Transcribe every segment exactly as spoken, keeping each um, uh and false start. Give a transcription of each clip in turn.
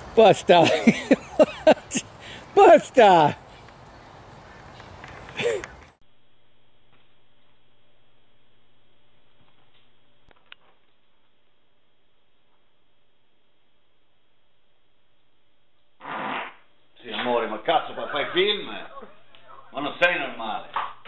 Buster! Buster! Sì, amore, ma cazzo, fai film? Ma non sei normale.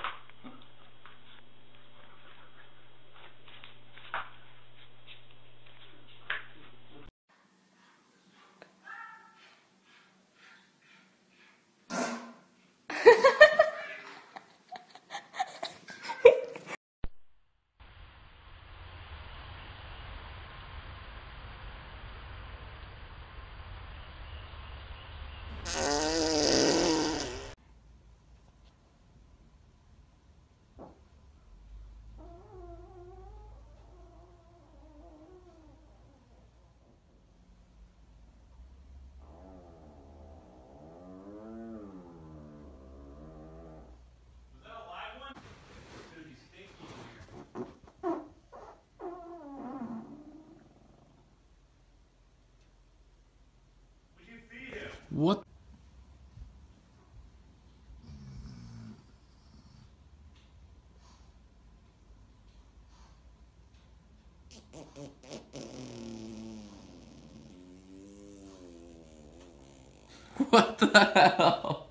What? What the hell?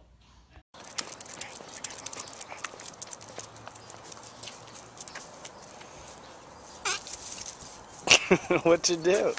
What'd you do?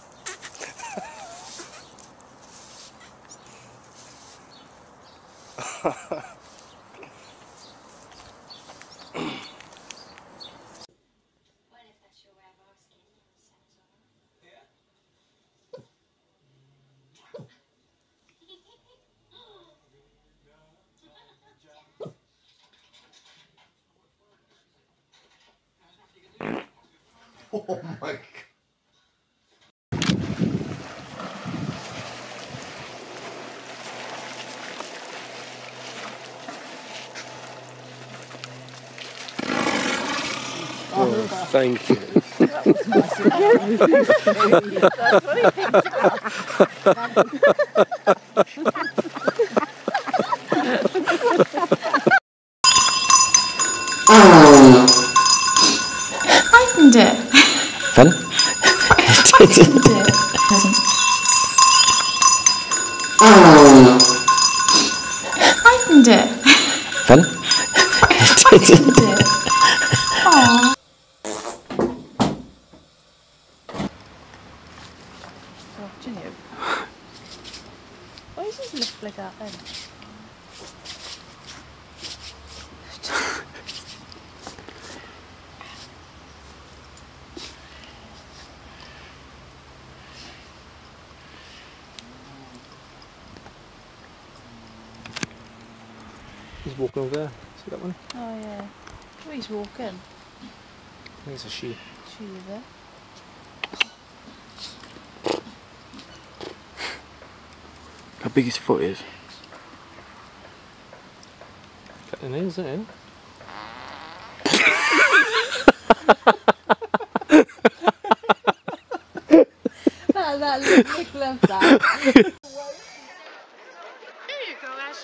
Oh my god. Oh, thank you. That's what he picked Heightened it. Pardon? Heightened it. Heightened it. Pardon? Heightened it. Aww. Watching you. Why does his lip like that then? He's walking over there. See that one? Oh yeah. Oh, he's walking. I think it's a she. She there. How big his foot is. Got the nails in. that that lick left that. There you go, Asher.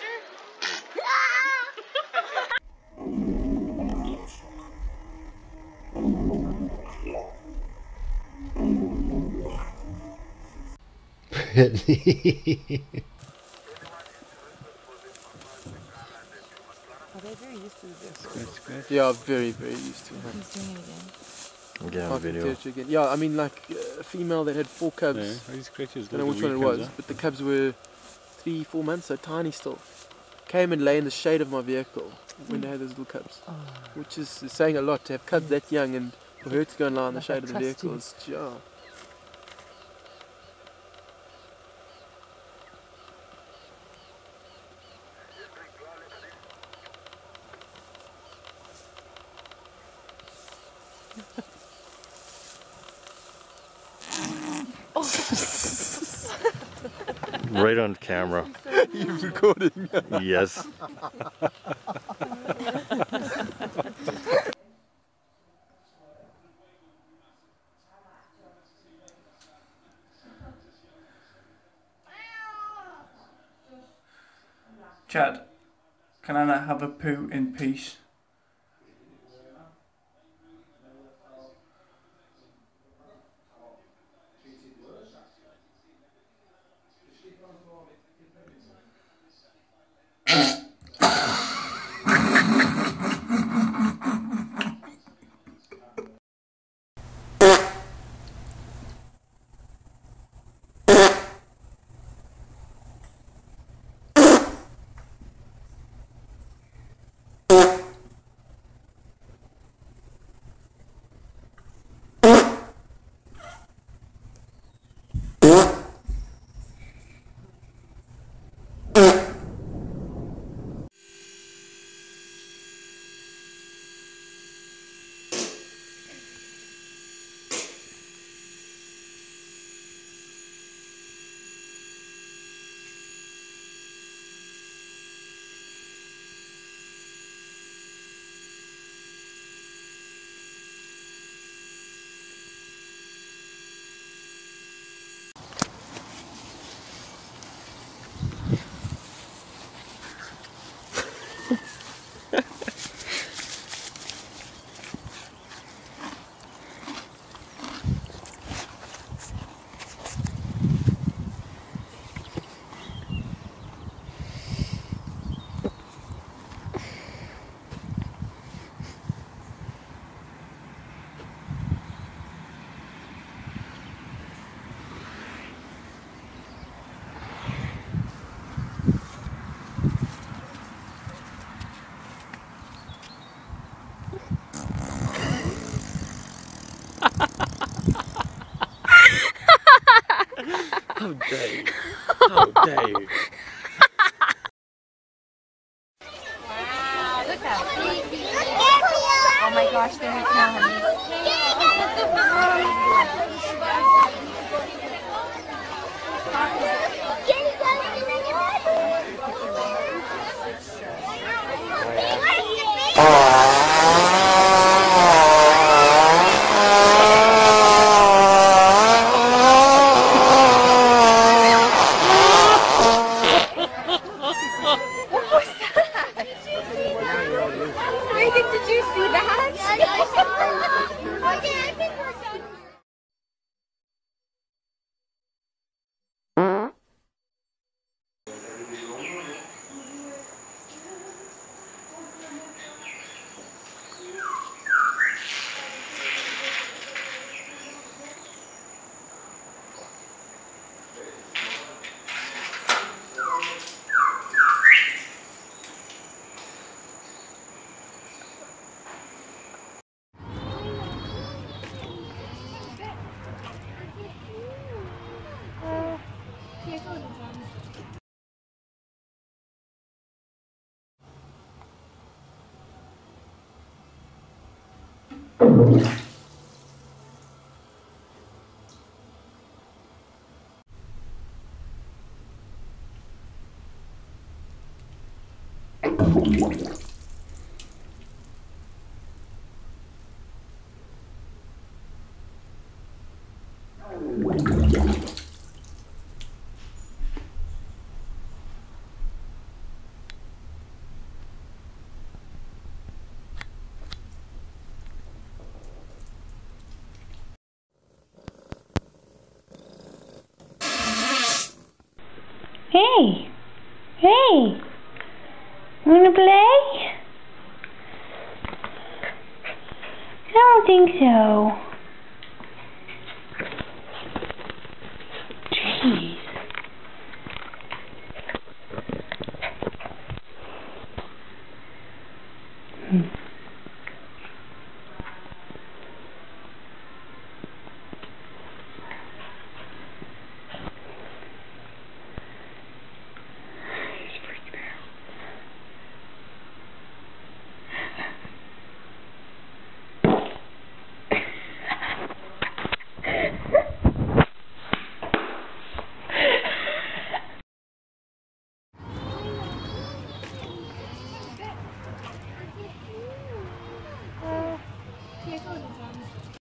Are they very used to this? Yeah, very, very used to it. He's doing it again. Again, Five video. territory again. Yeah, I mean, like uh, a female that had four cubs. Yeah, these creatures I don't know which one it was, but the cubs were three, four months, so tiny still. Came and lay in the shade of my vehicle when they had those little cubs, Oh. which is saying a lot to have cubs that young and for her to go and lie in the Like shade I of the trust vehicle. you. Is, yeah. Right on camera. You've recorded. Yes. Chad, can Anna have a poo in peace? How dare you? How dare you? Wow, look how cute. Oh my gosh, they're killing Reagan, did you see that? Okay, I think we're done. Hey! Hey! Wanna play? I don't think so. Gee.